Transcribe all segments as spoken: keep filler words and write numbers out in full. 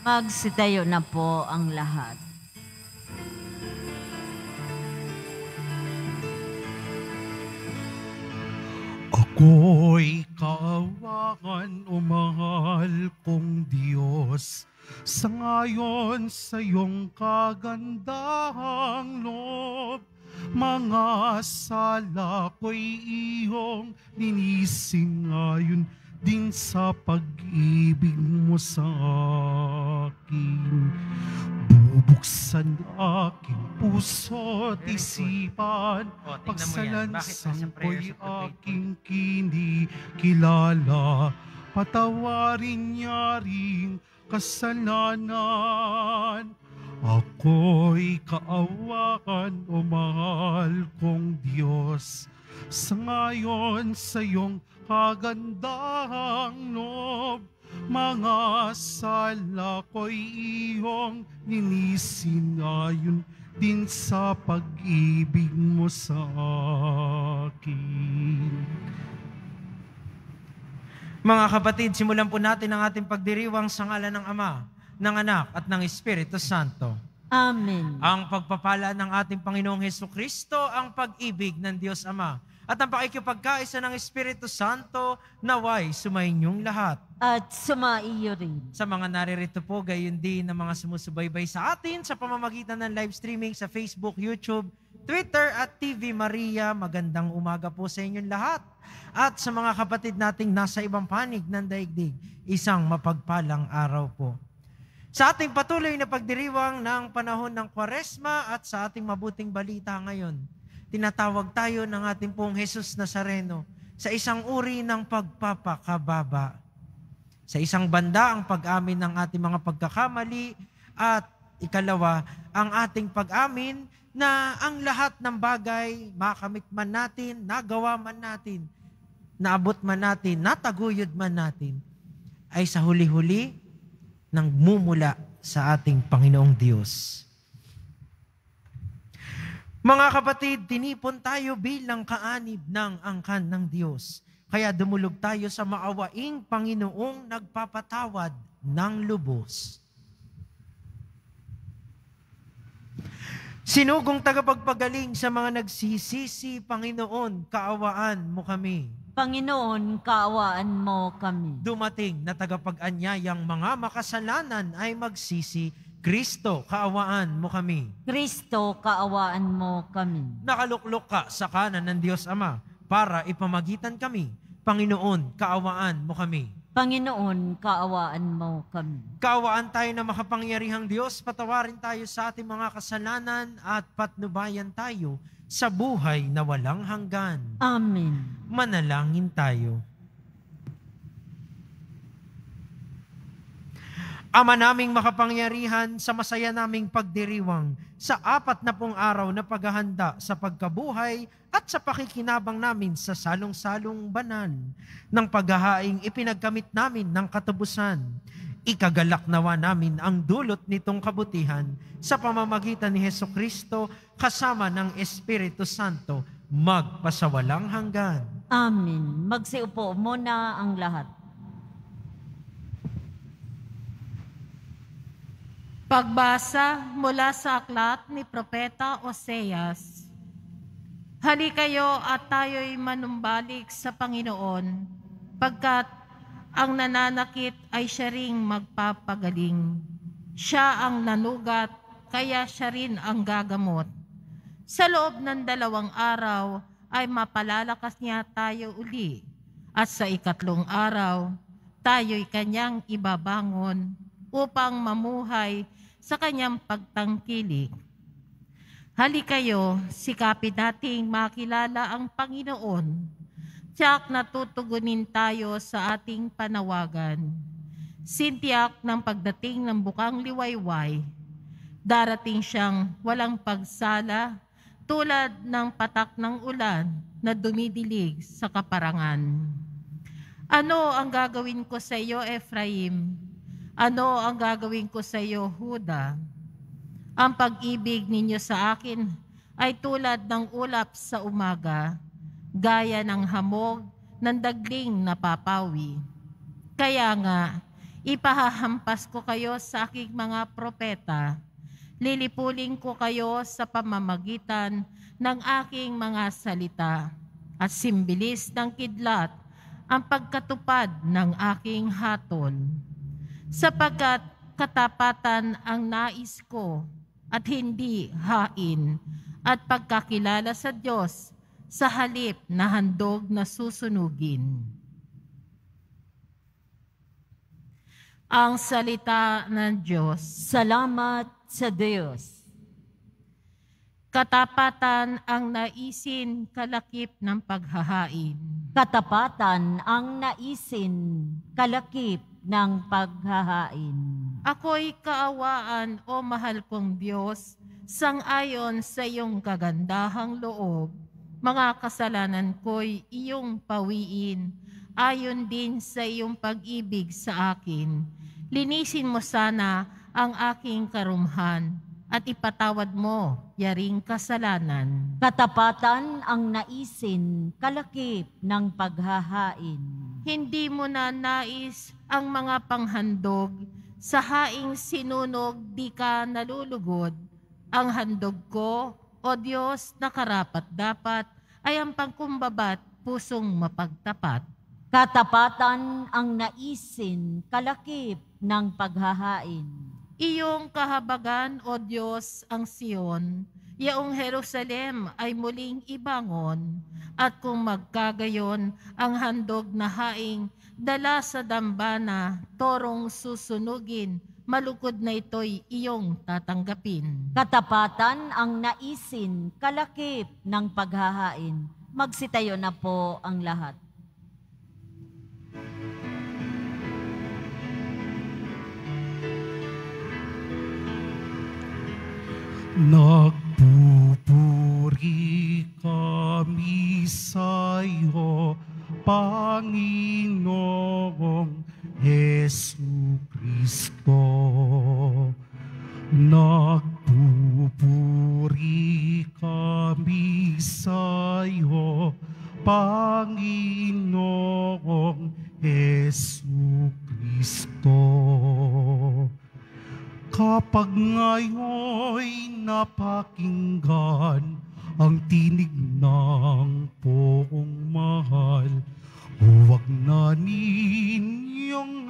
Magsitayo na po ang lahat. Ako'y kaawakan, o mahal kong Diyos, sa ngayon sa iyong kagandahang loob. Mga sala ko'y iyong linisin ngayon din sa pag-ibig mo sa akin. Bubuksan aking puso at isipan, pagsalansan ko'y aking kinikilala. Patawarin niya ring kasalanan. Ako'y kaawakan, o mahal kong Diyos, sa ngayon sa iyong kagandahang loob. Mga sala ko'y iyong linisin ngayon din sa pag-ibig mo sa akin. Mga kapatid, simulan po natin ang ating pagdiriwang sa ngalan ng Ama, ng Anak at ng Espiritu Santo. Amen. Ang pagpapala ng ating Panginoong Hesukristo, ang pag-ibig ng Diyos Ama, at ang pakikipagkaisa ng Espiritu Santo, naway sumainyong lahat. At sumaiyo rin. Sa mga naririto po, gayon din ng mga sumusubaybay sa atin sa pamamagitan ng live streaming sa Facebook, YouTube, Twitter at T V Maria, magandang umaga po sa inyong lahat. At sa mga kapatid nating nasa ibang panig ng daigdig, isang mapagpalang araw po. Sa ating patuloy na pagdiriwang ng panahon ng Kwaresma at sa ating mabuting balita ngayon, tinatawag tayo ng ating pong Jesus Nazareno sa isang uri ng pagpapakababa. Sa isang banda, ang pag-amin ng ating mga pagkakamali at ikalawa, ang ating pag-amin na ang lahat ng bagay, makamit man natin, nagawa man natin, naabot man natin, nataguyod man natin, ay sa huli-huli nang mumula sa ating Panginoong Diyos. Mga kapatid, tinipon tayo bilang kaanib ng angkan ng Diyos. Kaya dumulog tayo sa maawaing Panginoong nagpapatawad ng lubos. Sinugong tagapagpagaling sa mga nagsisisi, Panginoon, kaawaan mo kami. Panginoon, kaawaan mo kami. Dumating na tagapag-anyayang mga makasalanan ay magsisi, Kristo, kaawaan mo kami. Kristo, kaawaan mo kami. Nakaluklok ka sa kanan ng Diyos Ama para ipamagitan kami. Panginoon, kaawaan mo kami. Panginoon, kaawaan mo kami. Kaawaan tayo na makapangyarihang Diyos, patawarin tayo sa ating mga kasalanan at patnubayan tayo sa buhay na walang hanggan. Amen. Manalangin tayo. Ama naming makapangyarihan, sa masaya naming pagdiriwang sa apat na pong araw na paghahanda sa pagkabuhay at sa pakikinabang namin sa salong-salong banal ng paghahaing ipinagkamit namin ng katubusan. Ikagalak nawa namin ang dulot nitong kabutihan sa pamamagitan ni Hesukristo kasama ng Espiritu Santo magpasawalang hanggan. Amen. Magsiupo muna ang lahat. Pagbasa mula sa aklat ni Propeta Oseas. Halikayo at tayo'y manumbalik sa Panginoon, pagkat ang nananakit ay siya ring magpapagaling. Siya ang nanugat, kaya siya rin ang gagamot. Sa loob ng dalawang araw ay mapalalakas niya tayo uli, at sa ikatlong araw, tayo'y kanyang ibabangon upang mamuhay sa kanyang pagtangkilik. Halikayo, sikapin nating makilala ang Panginoon. Tiyak na tutugunin tayo sa ating panawagan. Sintiyak ng pagdating ng bukang liwayway, darating siyang walang pagsala tulad ng patak ng ulan na dumidilig sa kaparangan. Ano ang gagawin ko sa iyo, Ephraim? Ano ang gagawin ko sa iyo, Huda? Ang pag-ibig ninyo sa akin ay tulad ng ulap sa umaga, gaya ng hamog ng dagling napapawi. Kaya nga, Ipahahampas ko kayo sa aking mga propeta. Lilipulin ko kayo sa pamamagitan ng aking mga salita at simbilis ng kidlat ang pagkatupad ng aking hatol. Sapagkat katapatan ang nais ko at hindi hain at pagkakilala sa Diyos sa halip na handog na susunugin. Ang salita ng Diyos. Salamat sa Diyos. Katapatan ang naisin kalakip ng paghahain. Katapatan ang naisin kalakip ng paghahain. Ako'y kaawaan, o mahal kong Diyos, sang-ayon sa iyong kagandahang loob. Mga kasalanan ko'y iyong pawiin, ayon din sa iyong pag-ibig sa akin. Linisin mo sana ang aking karumhan at ipatawad mo yaring kasalanan. Katapatan ang naisin kalakip ng paghahain. Hindi mo na nais ang mga panghandog, sa haing sinunog di ka nalulugod. Ang handog ko, o Diyos, na karapat-dapat ay ang pangkumbabat pusong mapagtapat. Katapatan ang naisin kalakip ng paghahain. Iyong kahabagan, o Diyos, ang Siyon, yaong Jerusalem ay muling ibangon, at kung magkagayon ang handog na haing dala sa dambana, torong susunugin, malukod na ito'y iyong tatanggapin. Katapatan ang naisin kalakip ng paghahain. Magsitayo na po ang lahat. Nagpupuri kami sa iyo, Panginoong Jesucristo. Nagpupuri kami sa iyo, Panginoong Jesucristo. Kapag ngayon'y napakinggan ang tinig ng poong mahal, huwag na ninyong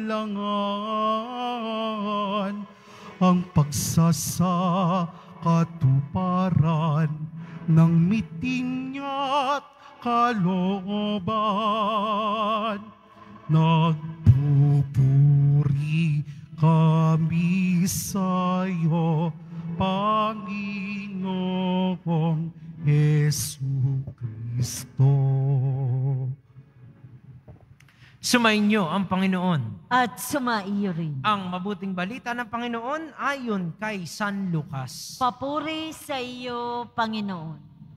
hadlangan ang pagsasakatuparan ng miting niya't kalooban. Nagpupuri kami sa iyo, Panginoong Jesucristo. Sumainyo ang Panginoon. At sumaiyo rin. Ang mabuting balita ng Panginoon ayon kay San Lucas. Papuri sa iyo, Panginoon.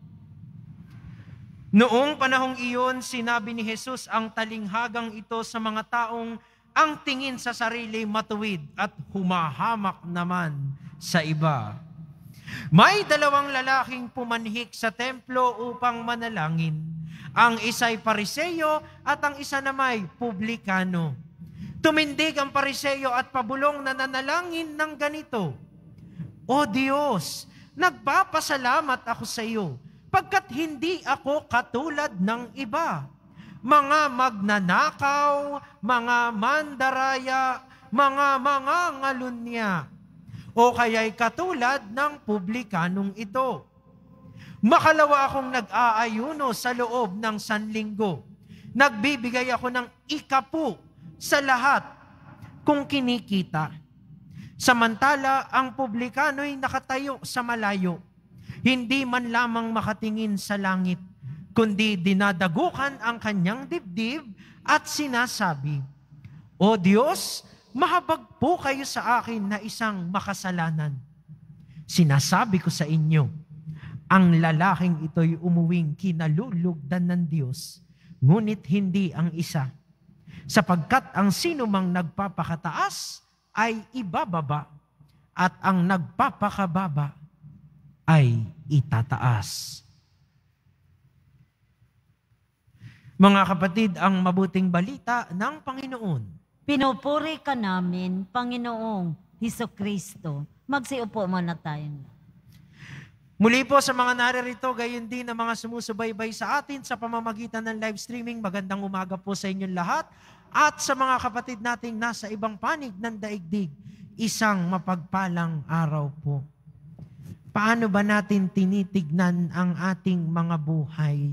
Noong panahong iyon, sinabi ni Jesus ang talinghagang ito sa mga taong ang tingin sa sarili matuwid at humahamak naman sa iba. May dalawang lalaking pumanhik sa templo upang manalangin. Ang isa'y pariseyo at ang isa namay publikano. Tumindig ang pariseyo at pabulong na nanalangin ng ganito, O Diyos, nagpapasalamat ako sa iyo, pagkat hindi ako katulad ng iba. Mga magnanakaw, mga mandaraya, mga mga ngalunya, o kaya'y katulad ng publikanong ito. Makalawa akong nag-aayuno sa loob ng sanlinggo. Nagbibigay ako ng ikapu sa lahat kung kinikita. Samantala, ang publikano'y nakatayo sa malayo, hindi man lamang makatingin sa langit, kundi dinadagukan ang kanyang dibdib at sinasabi, O Diyos, mahabag po kayo sa akin na isang makasalanan. Sinasabi ko sa inyo, ang lalaking ito'y umuwing kinalulugdan ng Diyos, ngunit hindi ang isa, sapagkat ang sinumang nagpapakataas ay ibababa, at ang nagpapakababa ay itataas. Mga kapatid, ang mabuting balita ng Panginoon. Pinupuri ka namin, Panginoong Hesus Kristo. Magsiupo muna tayo. Muli po sa mga naririto, gayon din ang mga sumusubaybay sa atin sa pamamagitan ng live streaming. Magandang umaga po sa inyong lahat. At sa mga kapatid nating nasa ibang panig ng daigdig, isang mapagpalang araw po. Paano ba natin tinitignan ang ating mga buhay?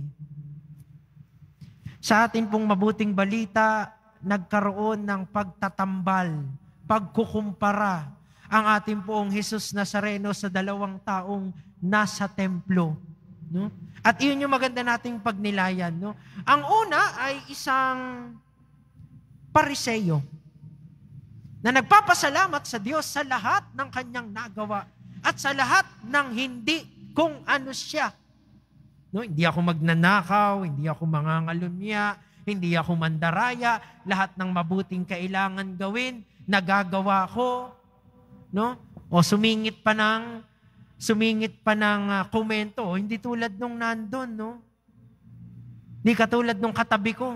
Sa atin pong mabuting balita, nagkaroon ng pagtatambal, pagkukumpara ang ating poong Hesus Nazareno sa dalawang taong nasa templo. No? At iyon yung maganda nating pagnilayan. No? Ang una ay isang Pariseyo na nagpapasalamat sa Diyos sa lahat ng kanyang nagawa at sa lahat ng hindi kung ano siya. No? Hindi ako magnanakaw, hindi ako mangangalumya, hindi ako mandaraya, lahat ng mabuting kailangan gawin, nagagawa ko, no? O sumingit pa ng sumingit pa ng uh, komento, o, hindi tulad nung nandun, no? Hindi katulad nung katabi ko.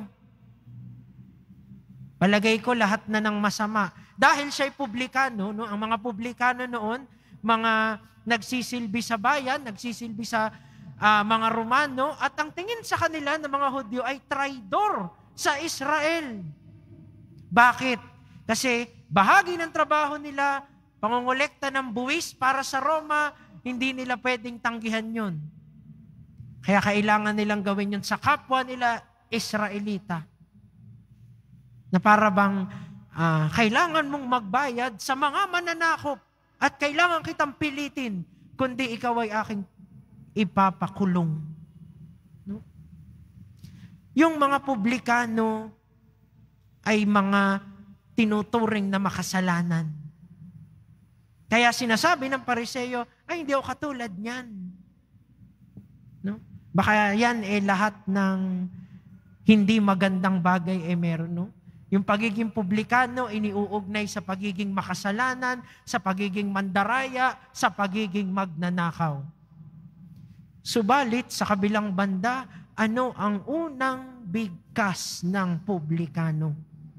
Palagay ko lahat na ng masama. Dahil siya'y publikano, no? Ang mga publikano noon, mga nagsisilbi sa bayan, nagsisilbi sa Uh, mga Romano, at ang tingin sa kanila ng mga Hudyo ay traidor sa Israel. Bakit? Kasi bahagi ng trabaho nila, pangongolekta ng buwis para sa Roma, hindi nila pwedeng tanggihan yun. Kaya kailangan nilang gawin yun sa kapwa nila, Israelita. Na para bang uh, kailangan mong magbayad sa mga mananakop at kailangan kitang pilitin, kundi ikaw ay aking ipapakulong. No? Yung mga publikano ay mga tinuturing na makasalanan. Kaya sinasabi ng Pariseyo, ay hindi ako katulad niyan. No? Baka yan eh lahat ng hindi magandang bagay eh meron. No? Yung pagiging publikano iniuugnay sa pagiging makasalanan, sa pagiging mandaraya, sa pagiging magnanakaw. Subalit, sa kabilang banda, ano ang unang bigkas ng publikano?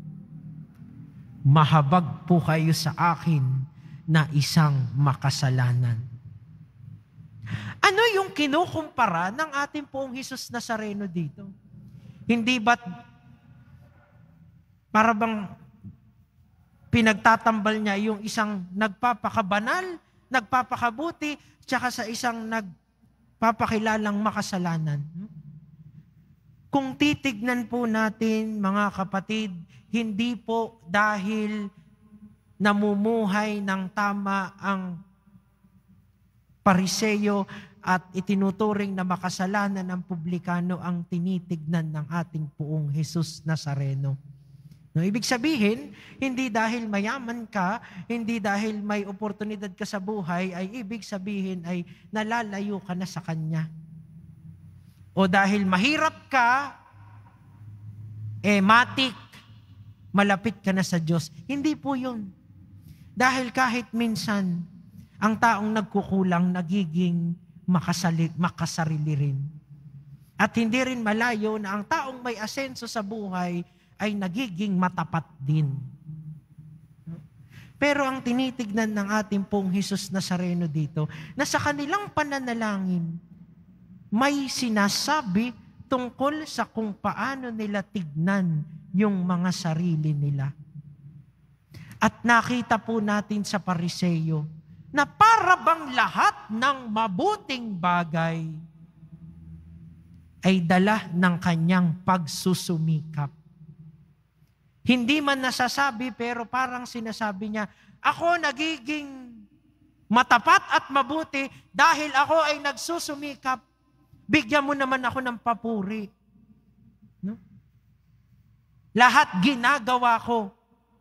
Mahabag po kayo sa akin na isang makasalanan. Ano yung kinukumpara ng ating poong Hesus Nazareno dito? Hindi ba't para bang pinagtatambal niya yung isang nagpapakabanal, nagpapakabuti, tsaka sa isang nag papakilalang makasalanan. Kung titignan po natin, mga kapatid, hindi po dahil namumuhay ng tama ang Pariseyo at itinuturing na makasalanan ng publikano ang tinitignan ng ating poong Hesus Nazareno. No, ibig sabihin, hindi dahil mayaman ka, hindi dahil may oportunidad ka sa buhay, ay ibig sabihin ay nalalayo ka na sa Kanya. O dahil mahirap ka, eh matik, malapit ka na sa Diyos. Hindi po yun. Dahil kahit minsan, ang taong nagkukulang, nagiging makasali, makasarili rin. At hindi rin malayo na ang taong may asenso sa buhay ay nagiging matapat din. Pero ang tinitignan ng ating pong Hesus Nazareno dito, na sa kanilang pananalangin, may sinasabi tungkol sa kung paano nila tignan yung mga sarili nila. At nakita po natin sa Pariseyo, na para bang lahat ng mabuting bagay ay dala ng kanyang pagsusumikap. Hindi man nasasabi, pero parang sinasabi niya, ako nagiging matapat at mabuti dahil ako ay nagsusumikap. Bigyan mo naman ako ng papuri. No? Lahat ginagawa ko.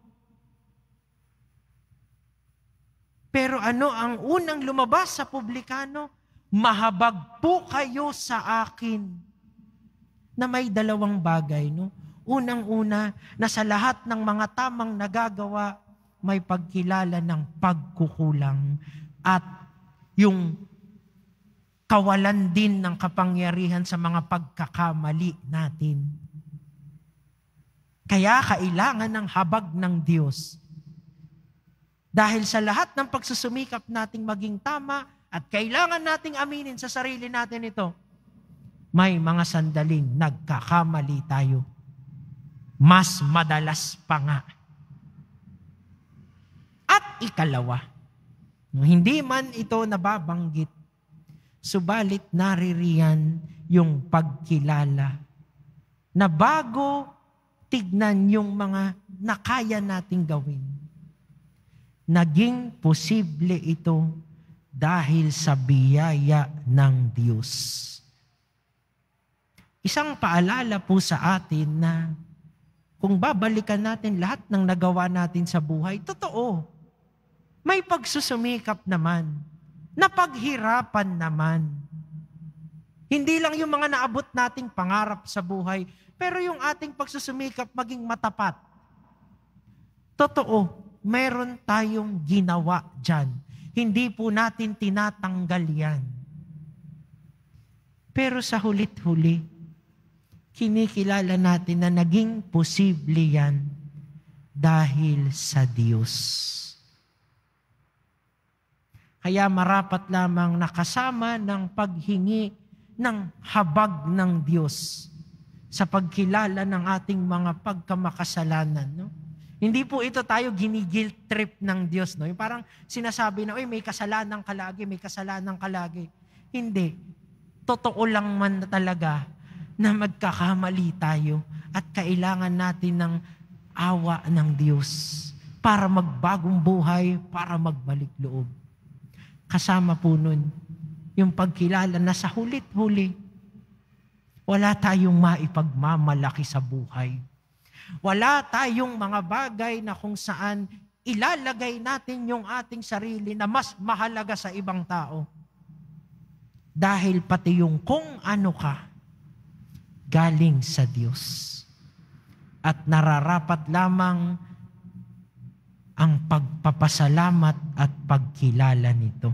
Pero ano ang unang lumabas sa publikano? Mahabag po kayo sa akin. Na may dalawang bagay, no? Unang-una, na sa lahat ng mga tamang nagagawa, may pagkilala ng pagkukulang at yung kawalan din ng kapangyarihan sa mga pagkakamali natin. Kaya kailangan ng habag ng Diyos. Dahil sa lahat ng pagsusumikap nating maging tama at kailangan nating aminin sa sarili natin ito, may mga sandaling nagkakamali tayo. Mas madalas pa nga. At ikalawa, hindi man ito nababanggit, subalit naririyan yung pagkilala na bago tignan yung mga nakaya nating gawin. Naging posible ito dahil sa biyaya ng Diyos. Isang paalala po sa atin na kung babalikan natin lahat ng nagawa natin sa buhay, totoo, may pagsusumikap naman, napaghirapan naman. Hindi lang yung mga naabot nating pangarap sa buhay, pero yung ating pagsusumikap maging matapat. Totoo, meron tayong ginawa dyan. Hindi po natin tinatanggal yan. Pero sa hulit-huli, kinikilala natin na naging posible yan dahil sa Diyos. Kaya marapat lamang nakasama ng paghingi ng habag ng Diyos sa pagkilala ng ating mga pagkamakasalanan. No? Hindi po ito tayo giniguilt trip ng Diyos. No? Yung parang sinasabi na, "Uy, may kasalanan ka lagi, may kasalanan ka lagi." Hindi. Totoo lang man talaga na magkakamali tayo at kailangan natin ng awa ng Diyos para magbagong buhay, para magbalik loob. Kasama po nun, yung pagkilala na sa hulit-huli, wala tayong maipagmamalaki sa buhay. Wala tayong mga bagay na kung saan ilalagay natin yung ating sarili na mas mahalaga sa ibang tao. Dahil pati yung kung ano ka, galing sa Diyos. At nararapat lamang ang pagpapasalamat at pagkilala nito.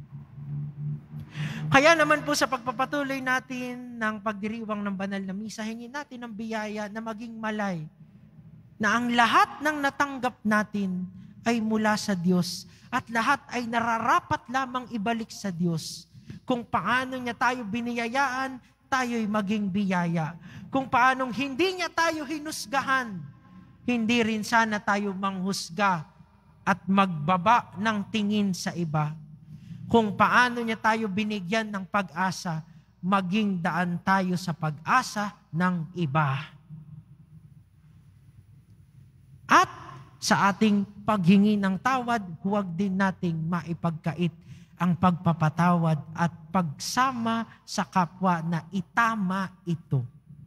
Kaya naman po sa pagpapatuloy natin ng pagdiriwang ng banal na misa, hingin natin ng biyaya na maging malay na ang lahat ng natanggap natin ay mula sa Diyos at lahat ay nararapat lamang ibalik sa Diyos. Kung paano niya tayo biniyayaan, tayo'y maging biyaya. Kung paanong hindi niya tayo hinusgahan, hindi rin sana tayo manghusga at magbaba ng tingin sa iba. Kung paano niya tayo binigyan ng pag-asa, maging daan tayo sa pag-asa ng iba. At sa ating paghingi ng tawad, huwag din nating maipagkait ang pagpapatawad at pagsama sa kapwa na itama ito.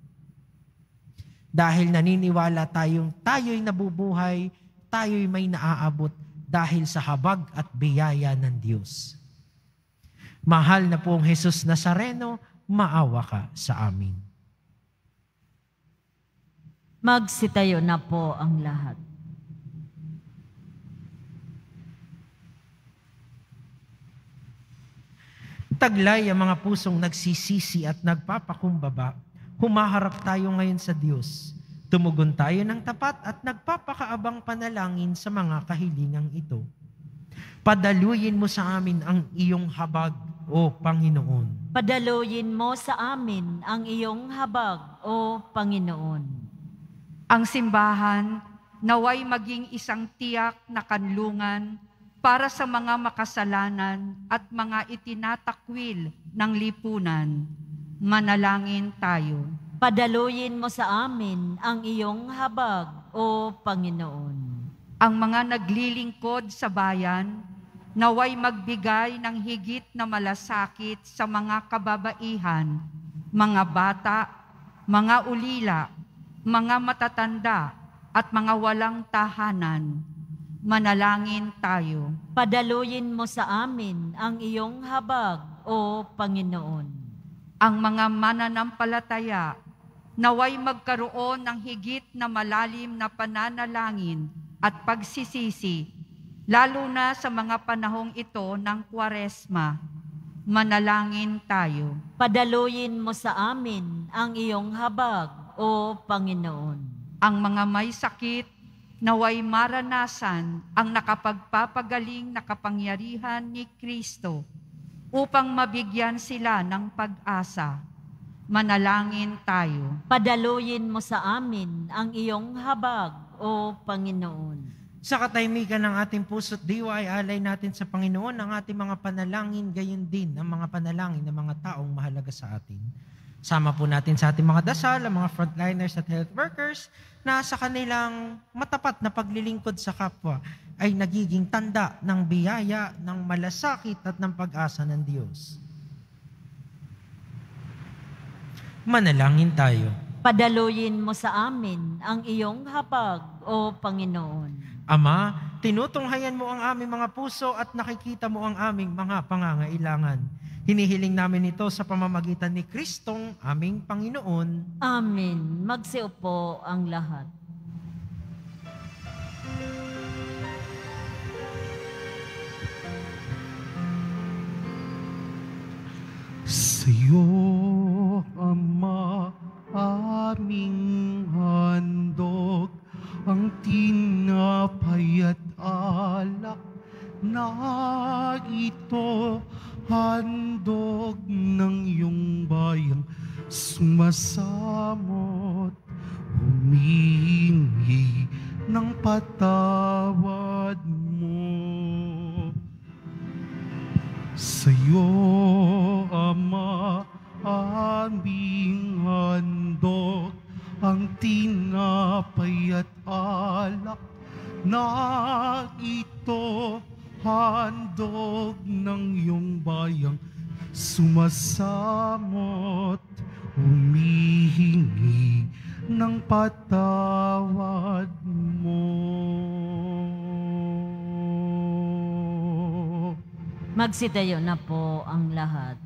Dahil naniniwala tayong tayo'y nabubuhay, tayo'y may naaabot dahil sa habag at biyaya ng Diyos. Mahal na pong Jesus Nazareno, maawa ka sa amin. Magsitayo na po ang lahat. Taglay ang mga pusong nagsisisi at nagpapakumbaba, humaharap tayo ngayon sa Diyos. Tumugon tayo ng tapat at nagpapakaabang panalangin sa mga kahilingang ito. Padaluyin mo sa amin ang iyong habag, O Panginoon. Padaluyin mo sa amin ang iyong habag, O Panginoon. Ang simbahan naway maging isang tiyak na kanlungan para sa mga makasalanan at mga itinatakwil ng lipunan. Manalangin tayo. Padaluyin mo sa amin ang iyong habag, O Panginoon. Ang mga naglilingkod sa bayan, naway magbigay ng higit na malasakit sa mga kababaihan, mga bata, mga ulila, mga matatanda, at mga walang tahanan. Manalangin tayo. Padaluyin mo sa amin ang iyong habag, O Panginoon. Ang mga mananampalataya, naway magkaroon ng higit na malalim na pananalangin at pagsisisi, lalo na sa mga panahong ito ng Kwaresma. Manalangin tayo. Padaluyin mo sa amin ang iyong habag, O Panginoon. Ang mga may sakit, naway maranasan ang nakapagpapagaling na kapangyarihan ni Kristo upang mabigyan sila ng pag-asa. Manalangin tayo. Padaluyin mo sa amin ang iyong habag, O Panginoon. Sa katahimikan ng ating puso't diwa ay alay natin sa Panginoon ang ating mga panalangin, gayon din ang mga panalangin ng mga taong mahalaga sa atin. Sama po natin sa ating mga dasal, ang mga frontliners at health workers na sa kanilang matapat na paglilingkod sa kapwa ay nagiging tanda ng biyaya, ng malasakit at ng pag-asa ng Diyos. Manalangin tayo. Padaluyin mo sa amin ang iyong habag, O Panginoon. Ama, tinutunghayan mo ang aming mga puso at nakikita mo ang aming mga pangangailangan. Hinihiling namin ito sa pamamagitan ni Kristong aming Panginoon. Amen. Magsiupo ang lahat. Sa'yo, Ama, aming handog, ang tinapay at alak na ito, handog ng iyong bayang sumasamot, humingi ng patawad mo. Sa'yo, Ama, aming handog, ang tinapay at alak na ito, handog ng iyong bayang sumasamot, humihingi ng patawad mo. Magsitayo na po ang lahat.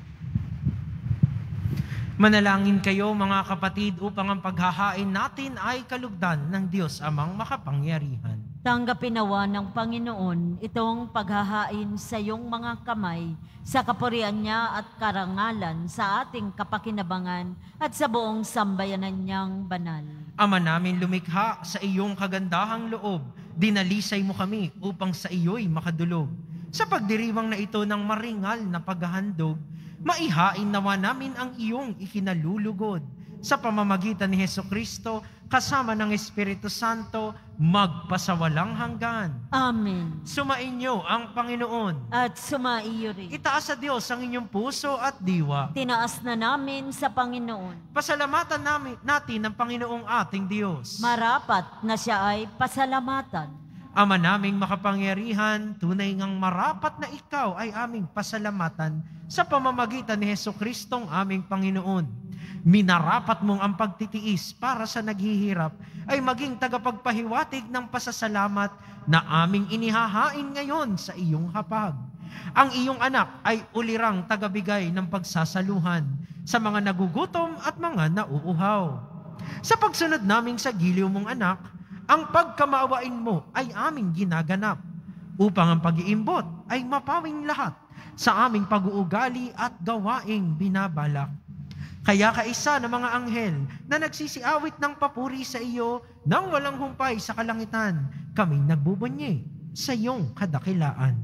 Manalangin kayo mga kapatid upang ang paghahain natin ay kalugdan ng Diyos amang makapangyarihan. Tanggapin nawa ng Panginoon itong paghahain sa iyong mga kamay sa kapurian niya at karangalan sa ating kapakinabangan at sa buong sambayanan niyang banal. Ama namin lumikha, sa iyong kagandahang loob, dinalisay mo kami upang sa iyo'y makadulog. Sa pagdiriwang na ito ng maringal na paghahandog, maihain nawa namin ang iyong ikinalulugod. Sa pamamagitan ni Hesukristo, kasama ng Espiritu Santo, magpasawalang hanggan. Amen. Sumainyo ang Panginoon. At sumaiyo rin. Itaas sa Diyos ang inyong puso at diwa. Tinaas na namin sa Panginoon. Pasalamatan namin, natin ang Panginoong ating Diyos. Marapat na siya ay pasalamatan. Ama naming makapangyarihan, tunay ngang marapat na ikaw ay aming pasalamatan sa pamamagitan ni Jesucristong aming Panginoon. Minarapat mong ang pagtitiis para sa naghihirap ay maging tagapagpahiwatig ng pasasalamat na aming inihahain ngayon sa iyong hapag. Ang iyong anak ay ulirang tagabigay ng pagsasaluhan sa mga nagugutom at mga nauuhaw. Sa pagsunod naming sa giliw mong anak, ang pagkamaawain mo ay aming ginaganap upang ang pag-iimbot ay mapawing lahat sa aming pag-uugali at gawaing binabalak. Kaya kaisa ng mga anghel na nagsisiawit ng papuri sa iyo nang walang humpay sa kalangitan, kaming nagbubunyi sa iyong kadakilaan.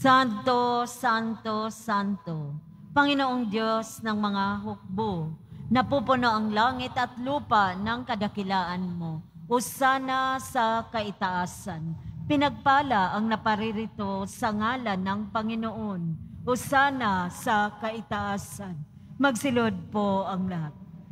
Santo, Santo, Santo, Panginoong Diyos ng mga hukbo, napupuno ang langit at lupa ng kadakilaan mo. Hosana sa kaitaasan. Pinagpala ang naparirito sa ngalan ng Panginoon. Hosana sa kaitaasan. Magsilod po ang lahat.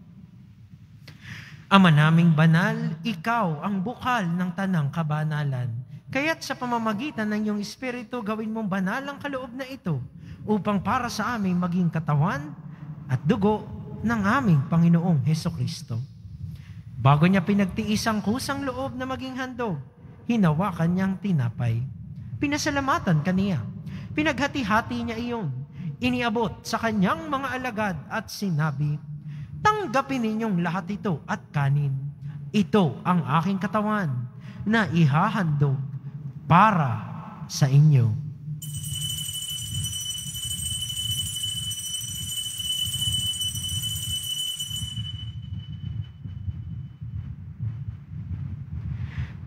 Ama naming banal, ikaw ang bukal ng tanang kabanalan. Kaya't sa pamamagitan ng iyong Espiritu, gawin mong banal ang kaloob na ito upang para sa aming maging katawan at dugo ng aming Panginoong Hesukristo. Bago niya pinagtiis ang kusang loob na maging handog, hinawakan niyang tinapay. Pinasalamatan kaniya. Pinaghati-hati niya iyon. Iniabot sa kanyang mga alagad at sinabi, "Tanggapin ninyong lahat ito at kanin. Ito ang aking katawan na ihahandog para sa inyo."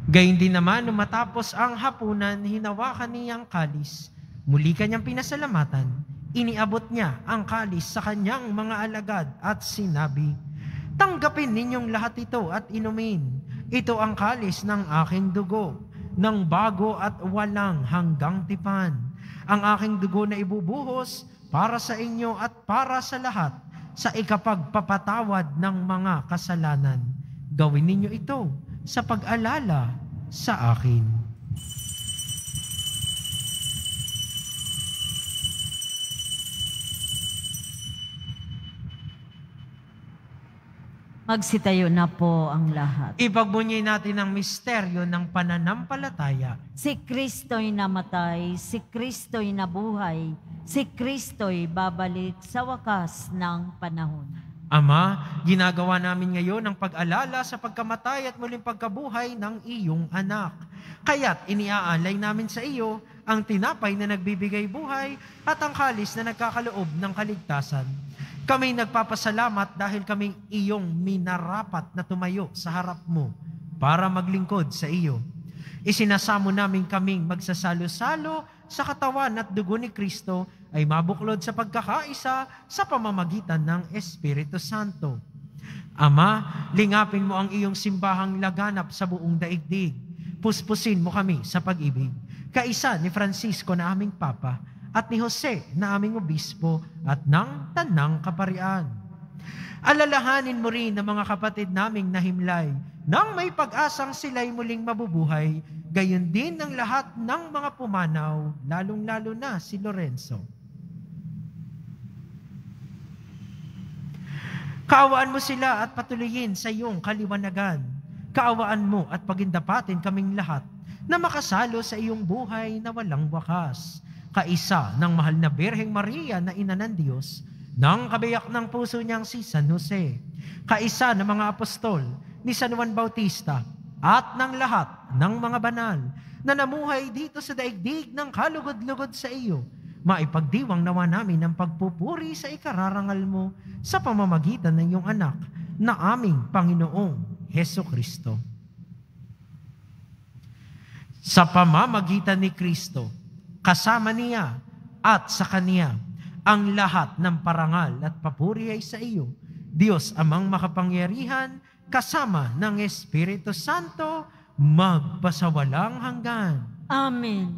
Gayun din naman, nung matapos ang hapunan, hinawakan niya ang kalis. Muli kanyang pinasalamatan. Iniabot niya ang kalis sa kanyang mga alagad at sinabi, "Tanggapin ninyong lahat ito at inumin. Ito ang kalis ng aking dugo, ng bago at walang hanggang tipan. Ang aking dugo na ibubuhos para sa inyo at para sa lahat sa ikapagpapatawad ng mga kasalanan. Gawin ninyo ito sa pag-alala sa akin." Magsitayo na po ang lahat. Ipagbunyi natin ang misteryo ng pananampalataya. Si Kristo'y namatay, si Kristo'y nabuhay, si Kristo'y babalik sa wakas ng panahon. Ama, ginagawa namin ngayon ang pag-alala sa pagkamatay at muling pagkabuhay ng iyong anak. Kaya't iniaalay namin sa iyo ang tinapay na nagbibigay buhay at ang kalis na nagkakaloob ng kaligtasan. Kami nagpapasalamat dahil kami iyong minarapat na tumayo sa harap mo para maglingkod sa iyo. Isinasamo namin kaming magsasalo-salo sa katawan at dugo ni Kristo ay mabuklod sa pagkakaisa sa pamamagitan ng Espiritu Santo. Ama, lingapin mo ang iyong simbahang laganap sa buong daigdig. Puspusin mo kami sa pag-ibig. Kaisa ni Francisco na aming Papa, at ni Jose na aming obispo at ng Tanang Kaparian. Alalahanin mo rin ang mga kapatid naming nahimlay nang may pag-asang sila'y muling mabubuhay, gayon din ang lahat ng mga pumanaw, lalong-lalo na si Lorenzo. Kaawaan mo sila at patuloyin sa iyong kaliwanagan. Kaawaan mo at pagindapatin kaming lahat na makasalo sa iyong buhay na walang wakas. Kaisa ng mahal na Birheng Maria na ina ng Diyos, ng kabiyak ng puso niyang si San Jose, kaisa ng mga apostol ni San Juan Bautista, at ng lahat ng mga banal na namuhay dito sa daigdig ng kalugod-lugod sa iyo, maipagdiwang nawa namin ang pagpupuri sa ikararangal mo sa pamamagitan ng iyong anak na aming Panginoong Heso Kristo. Sa pamamagitan ni Kristo, kasama niya at sa Kaniya, ang lahat ng parangal at papuri ay sa iyo, Diyos Amang makapangyarihan, kasama ng Espiritu Santo, magpasawalang hanggan. Amen.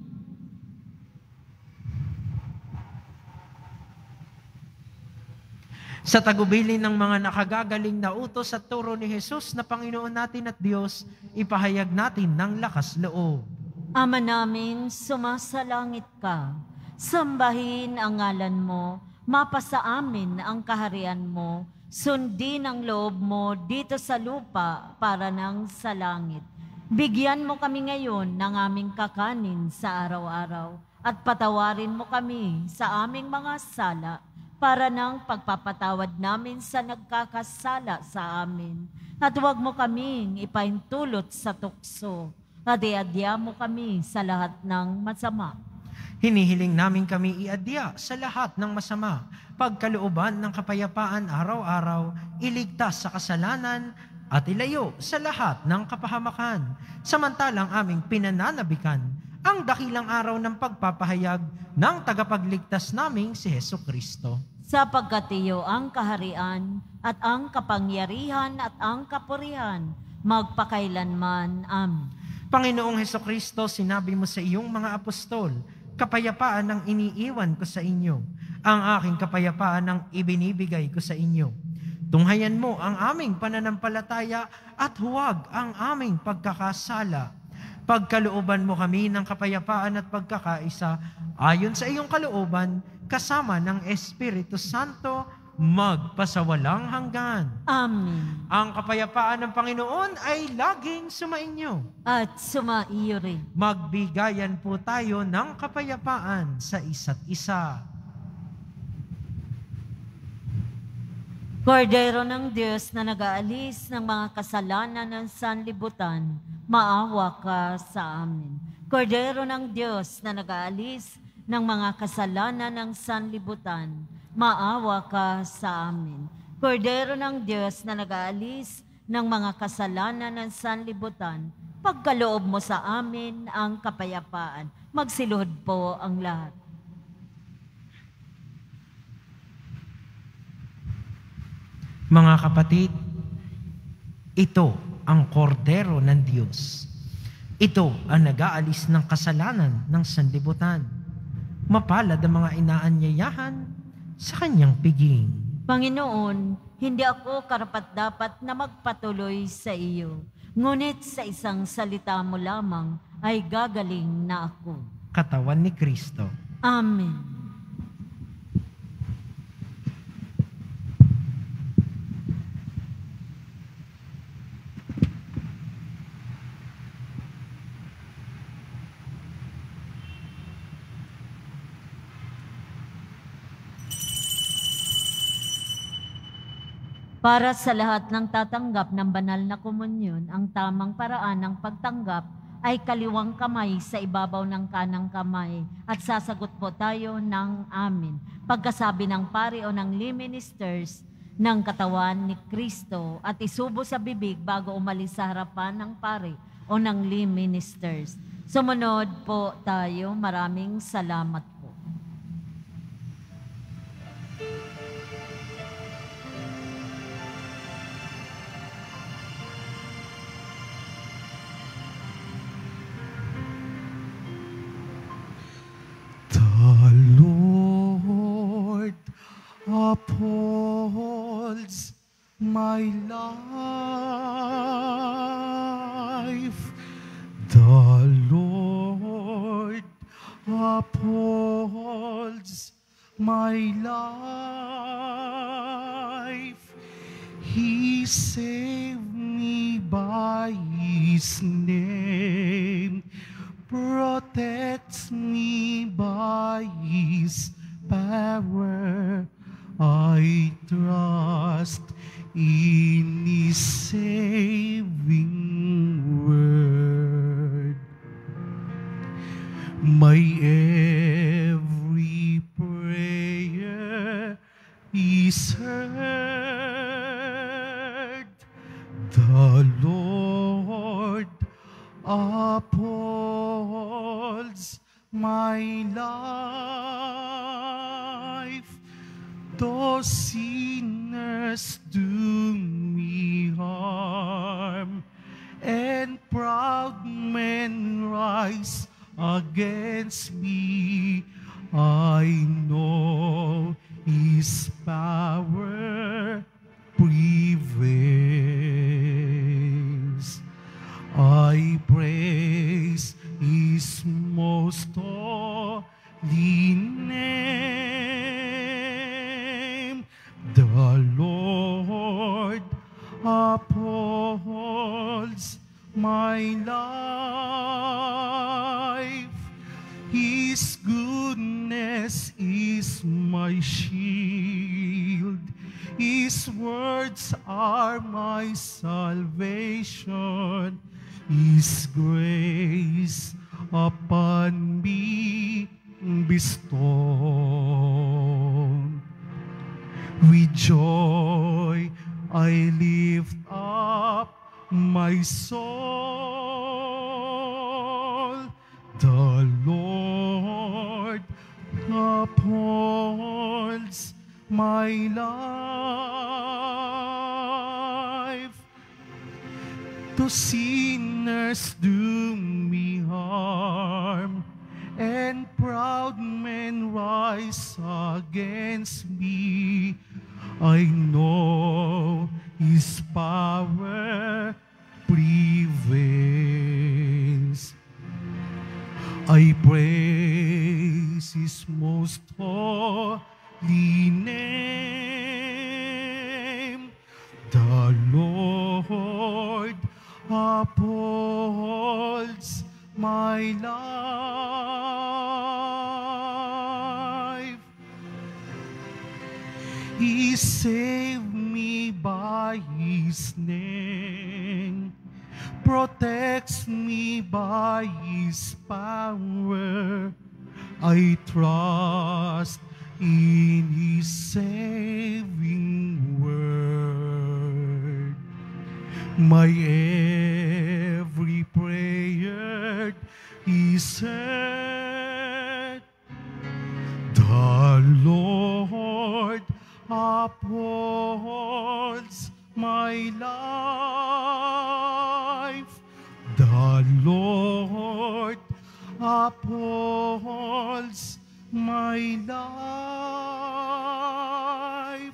Sa tagubilin ng mga nakagagaling na utos at turo ni Jesus na Panginoon natin at Diyos, ipahayag natin ng lakas loob. Ama namin, sumasalangit ka. Sambahin ang ngalan mo, mapasa amin ang kaharian mo, sundin ang loob mo dito sa lupa para nang sa langit. Bigyan mo kami ngayon ng aming kakanin sa araw-araw at patawarin mo kami sa aming mga sala para nang pagpapatawad namin sa nagkakasala sa amin. At huwag mo kaming ipahintulot sa tukso. Adi-adya mo kami sa lahat ng masama. Hinihiling namin kami iadya sa lahat ng masama, pagkalooban ng kapayapaan araw-araw, iligtas sa kasalanan, at ilayo sa lahat ng kapahamakan. Samantalang aming pinananabikan ang dakilang araw ng pagpapahayag ng tagapagligtas naming si Heso Kristo. Sapagkat iyo ang kaharian at ang kapangyarihan at ang kapurihan, magpakailanman. Amen. Panginoong Hesukristo, sinabi mo sa iyong mga apostol, kapayapaan ang iniiwan ko sa inyo, ang aking kapayapaan ang ibinibigay ko sa inyo. Tunghayan mo ang aming pananampalataya at huwag ang aming pagkakasala. Pagkalooban mo kami ng kapayapaan at pagkakaisa, ayon sa iyong kalooban, kasama ng Espiritu Santo, magpasawalang hanggan. Amen. Ang kapayapaan ng Panginoon ay laging sumainyo. At sumaiyo rin. Magbigayan po tayo ng kapayapaan sa isa't isa. Kordero ng Diyos na nag-aalis ng mga kasalanan ng sanlibutan, maawa ka sa amin. Kordero ng Diyos na nag-aalis ng mga kasalanan ng sanlibutan, maawa ka sa amin. Kordero ng Diyos na nag-aalis ng mga kasalanan ng sanlibutan, pagkaloob mo sa amin ang kapayapaan. Magsiluhod po ang lahat. Mga kapatid, ito ang kordero ng Diyos. Ito ang nag-aalis ng kasalanan ng sanlibutan. Mapalad ang mga inaanyayahan sa kanyang piging. Panginoon, hindi ako karapat-dapat na magpatuloy sa iyo. Ngunit sa isang salita mo lamang ay gagaling na ako. Katawan ni Kristo. Amen. Para sa lahat ng tatanggap ng banal na komunyon, ang tamang paraan ng pagtanggap ay kaliwang kamay sa ibabaw ng kanang kamay at sasagot po tayo ng amin. Pagkasabi ng pari o ng lay ministers ng katawan ni Kristo at isubo sa bibig bago umalis sa harapan ng pari o ng lay ministers. Sumunod po tayo. Maraming salamat po. Upholds my life. The Lord upholds my life. He saved me by His name, protects me by His power. I trust in His saving word. My every prayer is heard. The Lord upholds my life. Though sinners do me harm, and proud men rise against me, I know His power prevails. I praise His most holy name. The Lord upholds my life. His goodness is my shield. His words are my salvation. His grace upon me bestowed. With joy I lift up my soul. The Lord upholds my life. To sinners do me harm, and proud men rise against me, I know His power prevails. I praise His most holy name. The Lord upholds my life. He saved me by His name, protects me by His power. I trust in His saving word. My every prayer set. The Lord upholds my life. The Lord upholds my life.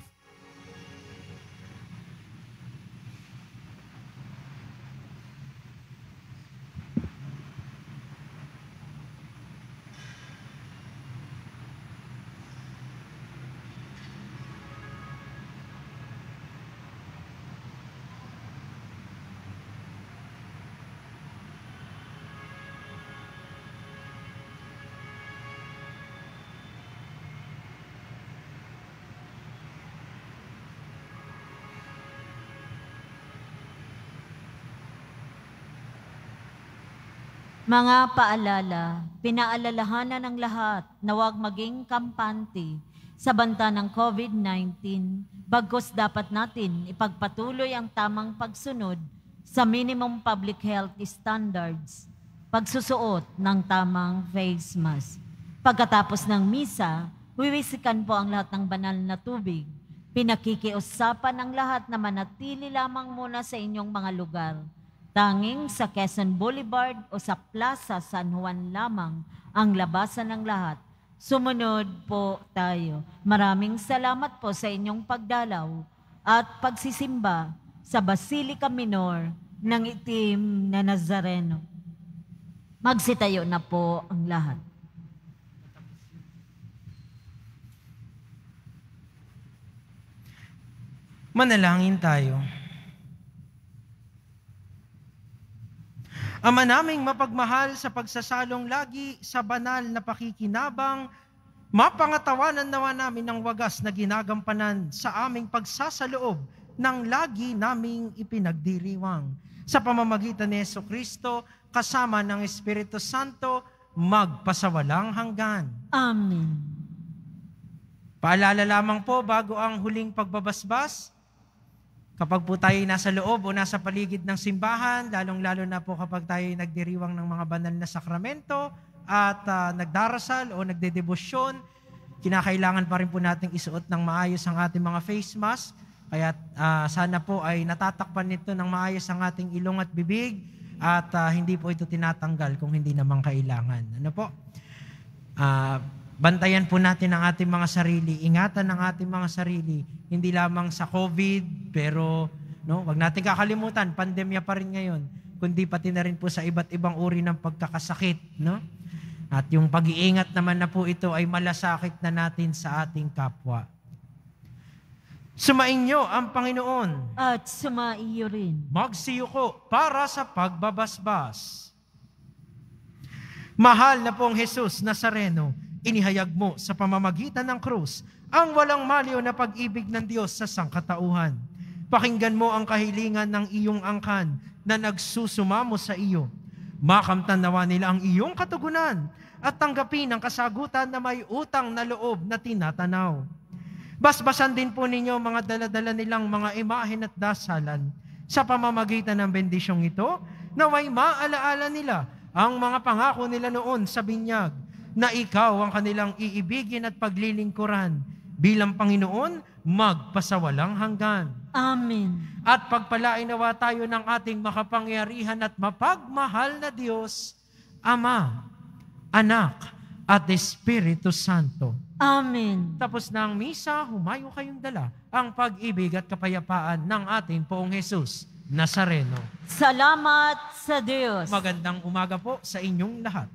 Mga paalala, pinaalalahanan ng lahat na huwag maging kampante sa banta ng COVID nineteen, bagkus dapat natin ipagpatuloy ang tamang pagsunod sa minimum public health standards, pagsusuot ng tamang face mask. Pagkatapos ng misa, wiwisikan po ang lahat ng banal na tubig. Pinakikiusapan ng lahat na manatili lamang muna sa inyong mga lugar. Tanging sa Quezon Boulevard o sa Plaza San Juan lamang ang labasan ng lahat. Sumunod po tayo. Maraming salamat po sa inyong pagdalaw at pagsisimba sa Basilica Minor ng Itim na Nazareno. Magsitayo na po ang lahat. Manalangin tayo. Ama naming mapagmahal, sa pagsasalong lagi sa banal na pakikinabang, mapangatawanan nawa namin ang wagas na ginagampanan sa aming pagsasaloob ng lagi naming ipinagdiriwang. Sa pamamagitan ni Jesucristo, kasama ng Espiritu Santo, magpasawalang hanggan. Amen. Paalala lamang po bago ang huling pagbabasbas, kapag po tayo nasa loob o nasa paligid ng simbahan, lalong-lalo na po kapag tayo nagdiriwang ng mga banal na sakramento at uh, nagdarasal o nagdedebosyon, kinakailangan pa rin po nating isuot ng maayos ang ating mga face mask. Kaya uh, sana po ay natatakpan nito ng maayos ang ating ilong at bibig at uh, hindi po ito tinatanggal kung hindi naman kailangan. Ano po? Uh, Bantayan po natin ang ating mga sarili, ingatan ang ating mga sarili, hindi lamang sa COVID, pero no, wag natin kakalimutan, pandemya pa rin ngayon, kundi pati na rin po sa iba't ibang uri ng pagkakasakit. No? At yung pag-iingat naman na po ito ay malasakit na natin sa ating kapwa. Sumainyo ang Panginoon. At sumaiyo rin. Magsiyuko para sa pagbabasbas. Mahal na pong Jesus Nazareno, inihayag mo sa pamamagitan ng krus ang walang maliw na pag-ibig ng Diyos sa sangkatauhan. Pakinggan mo ang kahilingan ng iyong angkan na nagsusumamo sa iyo. Makamtan nawa nila ang iyong katugunan at tanggapin ang kasagutan na may utang na loob na tinatanaw. Basbasan din po ninyo mga daladala nilang mga imahen at dasalan. Sa pamamagitan ng bendisyong ito, naway maalaala nila ang mga pangako nila noon sa binyag, na ikaw ang kanilang iibigin at paglilingkuran bilang Panginoon magpasawalang hanggan. Amen. At pagpalain nawa tayo ng ating makapangyarihan at mapagmahal na Diyos, Ama, Anak, at Espiritu Santo. Amen. Tapos na ang misa, humayo kayong dala ang pag-ibig at kapayapaan ng ating Poong Jesus Nazareno. Salamat sa Diyos. Magandang umaga po sa inyong lahat.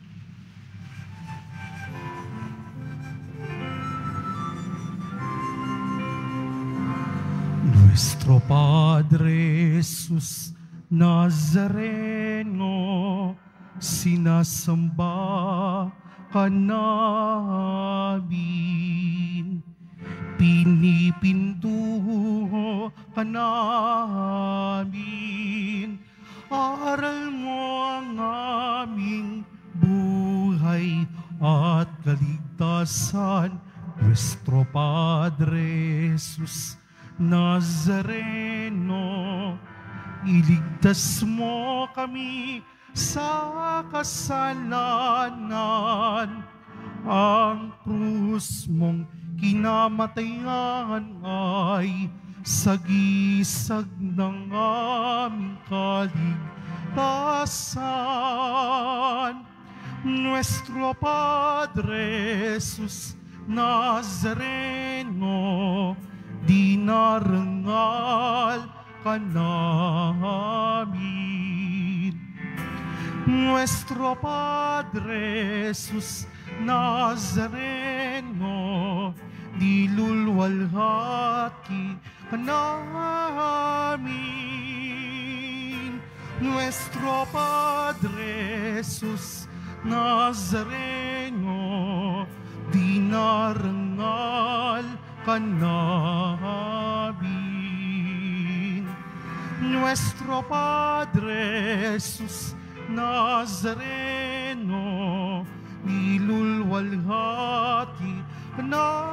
Nuestro Padre Jesus Nazareno, sinasamba ka namin, pinipintuho ka namin, aral mo ang aming buhay at kaligtasan. Nuestro Padre Jesus Nazareno, iligtas mo kami sa kasalanan. Ang krus mong kinamatayan ay sagisag ng aming kaligtasan. Nuestro Padre Jesus Nazareno, dinarangal ka namin. Nuestro Padre Jesus Nazareno, dilulwalhati ka namin. Nuestro Padre Jesus Nazareno, dinarangal ka namin. Nuestro Padre Jesus Nazareno, nilulwalhati ka namin.